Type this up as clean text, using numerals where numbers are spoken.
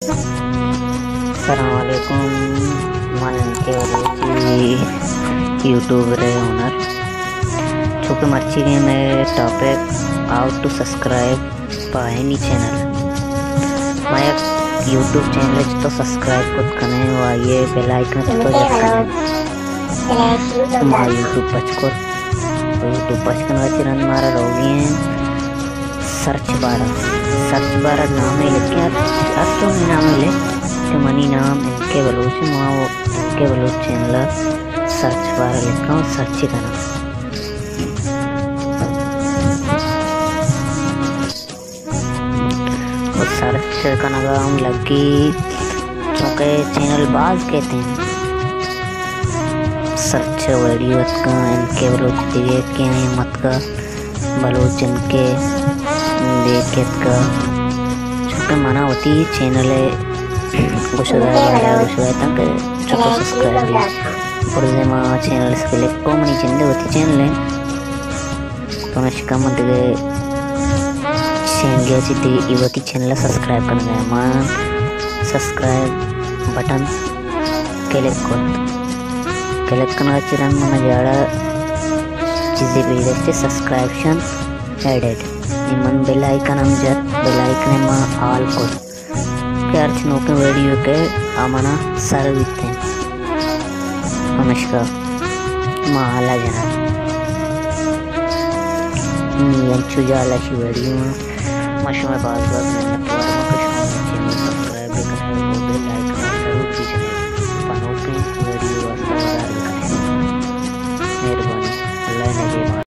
अस्सलामुअलैकुम। मन के यूट्यूबर ओनर चूँकि मर्ची के नए टॉपिक हाउ टू सब्सक्राइब पाए चैनल मैं यूट्यूब चैनल तो सब्सक्राइब खुद करें और ये बेल आइकन तो जस्ट करें माँ यूट्यूब पचकन वच्ची रन मारा रोगी हैं सर्च बार नाम लिखे तो नाम ले तो मनी नाम इनके बलूच वहाँ वो इनके बलूच चैनल सर्च बार लिखा हूँ सर्च करना और सर्च करना हम लगी चूँकि चैनल बाज कहते हैं सर्च वीडियो का इनके बलूच देख के हैं मत का बलूच इनके देख का चूँकि मना होती चैनल कुछ तक चुका सब्सक्राइब और माँ चैनल से पहले कॉमेडी चैनल होती चैनल तो मैं शिका मत गए चैनल थी इवती चैनल सब्सक्राइब करना है माँ सब्सक्राइब बटन क्लिक करना चिरन मन जाड़ा चीज़ें भी देखते सब्सक्रिप्शन एडेड निमन बेल आइकन हम जब बेल आइकन में ऑल को प्यार चिन्हों के वीडियो के आमना सारे दिखते हैं नमस्कार माला जना यंचु जाला की वीडियो मशहूर बात मैंने सब्सक्राइब भी करें बेल आइकन जरूर दीजिए पनों के वीडियो